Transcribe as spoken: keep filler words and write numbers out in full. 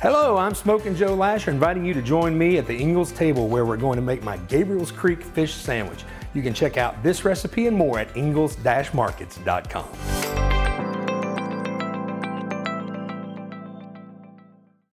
Hello, I'm Smokin' Joe Lasher, inviting you to join me at the Ingles table where we're going to make my Gabriel's Creek fish sandwich. You can check out this recipe and more at ingles dash markets dot com.